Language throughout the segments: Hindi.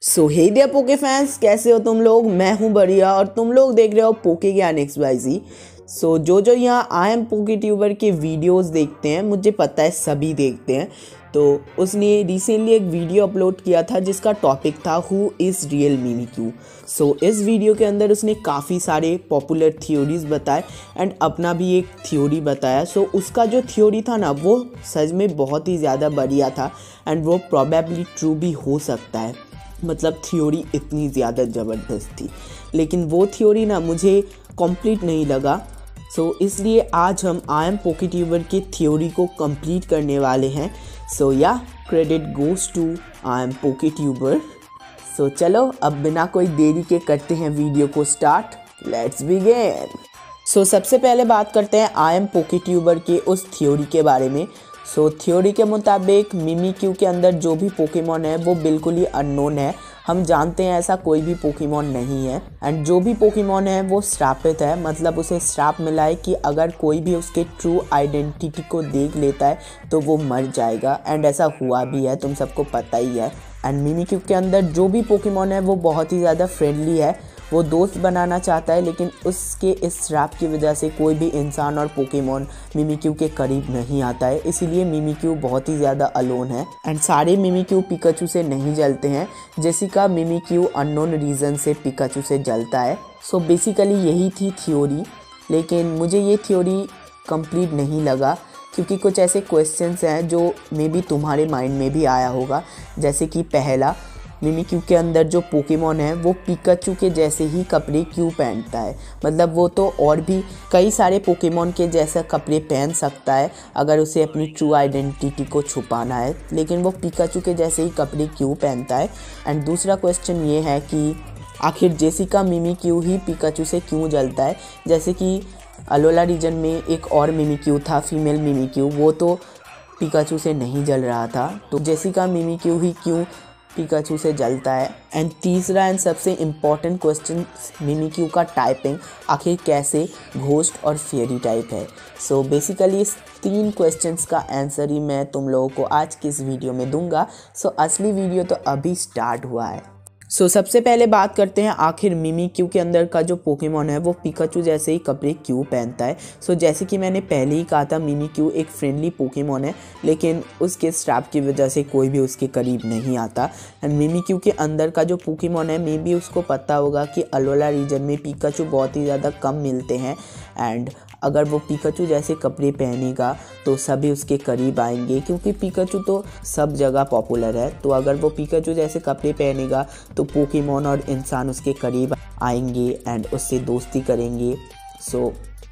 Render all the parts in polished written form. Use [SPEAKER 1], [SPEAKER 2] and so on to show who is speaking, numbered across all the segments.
[SPEAKER 1] सो हे देयर पोके फैंस, कैसे हो तुम लोग। मैं हूं बढ़िया और तुम लोग देख रहे हो पोके ज्ञान XYZ। सो जो यहाँ आई एम पोके ट्यूबर के वीडियोस देखते हैं, मुझे पता है सभी देखते हैं, तो उसने रिसेंटली एक वीडियो अपलोड किया था जिसका टॉपिक था who is real Mimikyu. So इस वीडियो के अंदर उसने काफ़ी सारे पॉपुलर थ्योरीज बताए एंड अपना भी एक थ्योरी बताया। सो उसका जो थ्योरी था ना, वो सच में बहुत ही ज़्यादा बढ़िया था एंड वो प्रोबेबली ट्रू भी हो सकता है। मतलब थ्योरी इतनी ज़्यादा ज़बरदस्त थी, लेकिन वो थ्योरी ना मुझे कंप्लीट नहीं लगा। सो इसलिए आज हम आई एम पोके ट्यूबर की थ्योरी को कंप्लीट करने वाले हैं। So yeah credit goes to I am PokeTuber. So चलो अब बिना कोई देरी के करते हैं वीडियो को स्टार्ट। Let's begin. सो सबसे पहले बात करते हैं आई एम पोके ट्यूबर के उस थ्योरी के बारे में। सो थ्योरी के मुताबिक मिमिक्यू के अंदर जो भी पोकेमॉन है वो बिल्कुल ही अननोन है। हम जानते हैं ऐसा कोई भी पोकेमॉन नहीं है एंड जो भी पोकेमॉन है वो श्रापित है। मतलब उसे श्राप मिला है कि अगर कोई भी उसके ट्रू आइडेंटिटी को देख लेता है तो वो मर जाएगा एंड ऐसा हुआ भी है, तुम सबको पता ही है। एंड मिमिक्यू के अंदर जो भी पोकेमॉन है वो बहुत ही ज़्यादा फ्रेंडली है, वो दोस्त बनाना चाहता है, लेकिन उसके इस श्राप की वजह से कोई भी इंसान और पोकेमॉन मिमिक्यू के करीब नहीं आता है। इसीलिए मिमिक्यू बहुत ही ज़्यादा अलोन है एंड सारे मिमिक्यू पिकाचू से नहीं जलते हैं। जेसिका मिमिक्यू अननोन रीज़न से पिकाचू से जलता है। सो बेसिकली यही थी थ्योरी, लेकिन मुझे ये थ्योरी कंप्लीट नहीं लगा क्योंकि कुछ ऐसे क्वेश्चंस हैं जो मे बी तुम्हारे माइंड में भी आया होगा। जैसे कि पहला, मिमिक्यू के अंदर जो पोकेमॉन है वो पिकाचू के जैसे ही कपड़े क्यों पहनता है। मतलब वो तो और भी कई सारे पोकेमॉन के जैसे कपड़े पहन सकता है अगर उसे अपनी ट्रू आइडेंटिटी को छुपाना है, लेकिन वो पिकाचू के जैसे ही कपड़े क्यों पहनता है। एंड दूसरा क्वेश्चन ये है कि आखिर जेसिका मिमिक्यू ही पिकाचू से क्यों जलता है। जैसे कि अलोला रीजन में एक और मिमिक्यू था, फीमेल मिमिक्यू, वो तो पिकाचू से नहीं जल रहा था, तो जेसिका मिमिक्यू ही क्यों पिकाचू से जलता है। एंड तीसरा एंड सबसे इम्पॉर्टेंट क्वेश्चन, मिमिक्यू का टाइपिंग आखिर कैसे घोस्ट और फेयरी टाइप है। सो बेसिकली इस 3 क्वेश्चंस का आंसर ही मैं तुम लोगों को आज की इस वीडियो में दूंगा। सो असली वीडियो तो अभी स्टार्ट हुआ है। सो सबसे पहले बात करते हैं आखिर मिमिक्यू के अंदर का जो पोकेमॉन है वो पिकाचू जैसे ही कपड़े क्यों पहनता है। सो जैसे कि मैंने पहले ही कहा था, मिमिक्यू एक फ्रेंडली पोकेमॉन है, लेकिन उसके श्राप की वजह से कोई भी उसके करीब नहीं आता। एंड मिमिक्यू के अंदर का जो पोकेमॉन है, मे बी उसको पता होगा कि अलोला रीजन में पिकाचू बहुत ही ज़्यादा कम मिलते हैं एंड अगर वो पिकाचू जैसे कपड़े पहनेगा तो सभी उसके करीब आएंगे, क्योंकि पिकाचू तो सब जगह पॉपुलर है। तो अगर वो पिकाचू जैसे कपड़े पहनेगा तो पोकेमॉन और इंसान उसके करीब आएंगे एंड उससे दोस्ती करेंगे। सो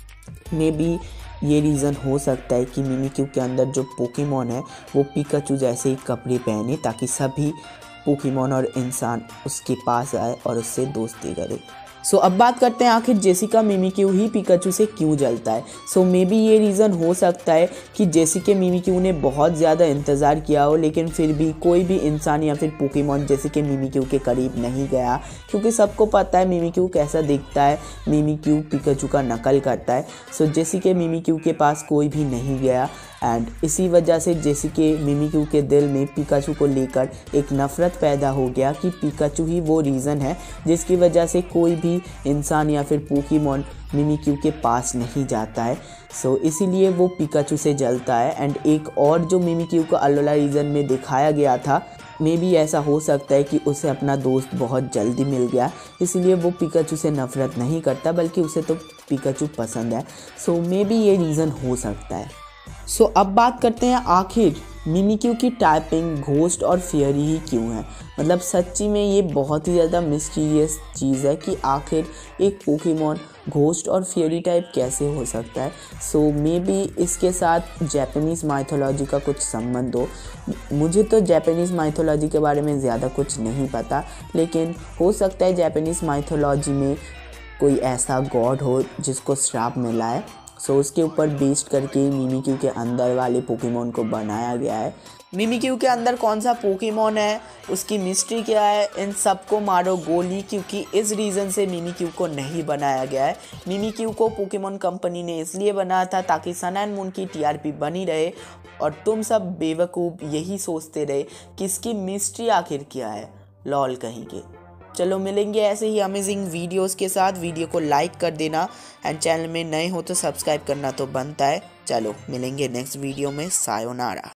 [SPEAKER 1] मे बी ये रीज़न हो सकता है कि मिमिक्यू के अंदर जो पोकेमॉन है वो पिकाचू जैसे ही कपड़े पहने, ताकि सभी पोकेमॉन और इंसान उसके पास आए और उससे दोस्ती करे। सो अब बात करते हैं आखिर जेसिका मिमिक्यू ही पिकाचू से क्यों जलता है। सो मे बी ये रीज़न हो सकता है कि जेसिका मिमिक्यू ने बहुत ज़्यादा इंतज़ार किया हो, लेकिन फिर भी कोई भी इंसान या फिर पोकेमॉन जेसिका मिमिक्यू के करीब नहीं गया, क्योंकि सबको पता है मिमिक्यू कैसा दिखता है। मिमिक्यू पिकाचू का नकल करता है। सो जेसिका मिमिक्यू के पास कोई भी नहीं गया एंड इसी वजह से जेसिका मिमिक्यू के दिल में पिकाचू को लेकर एक नफ़रत पैदा हो गया कि पिकाचू ही वो रीज़न है जिसकी वजह से कोई भी इंसान या फिर पोकेमॉन मिमिक्यू के पास नहीं जाता है। सो इसीलिए वो पिकाचू से जलता है। एंड एक और जो मिमिक्यू को अलोला रीजन में दिखाया गया था, मे बी ऐसा हो सकता है कि उसे अपना दोस्त बहुत जल्दी मिल गया, इसीलिए वो पिकाचू से नफ़रत नहीं करता, बल्कि उसे तो पिकाचू पसंद है। सो मे बी ये रीज़न हो सकता है। सो अब बात करते हैं आखिर मिमिक्यू की टाइपिंग घोस्ट और फेयरी ही क्यों है। मतलब सच्ची में ये बहुत ही ज़्यादा मिस्टीरियस चीज़ है कि आखिर एक पोकेमॉन घोस्ट और फेयरी टाइप कैसे हो सकता है। सो मे बी इसके साथ जापानीज़ माइथोलॉजी का कुछ संबंध हो। मुझे तो जापानीज़ माइथोलॉजी के बारे में ज़्यादा कुछ नहीं पता, लेकिन हो सकता है जापानीज़ माइथोलॉजी में कोई ऐसा गॉड हो जिसको श्राप मिला है। सो उसके ऊपर बेस्ड करके मिमिक्यू के अंदर वाले पोकेमॉन को बनाया गया है। मिमिक्यू के अंदर कौन सा पोकेमॉन है, उसकी मिस्ट्री क्या है, इन सबको मारो गोली, क्योंकि इस रीज़न से मिमिक्यू को नहीं बनाया गया है। मिमिक्यू को पोकेमॉन कंपनी ने इसलिए बनाया था ताकि सन एंड मून की TRP बनी रहे और तुम सब बेवकूफ़ यही सोचते रहे कि इसकी मिस्ट्री आखिर क्या है। लॉल कहीं के। चलो मिलेंगे ऐसे ही अमेजिंग वीडियोस के साथ। वीडियो को लाइक कर देना एंड चैनल में नए हो तो सब्सक्राइब करना तो बनता है। चलो मिलेंगे नेक्स्ट वीडियो में। सायोनारा।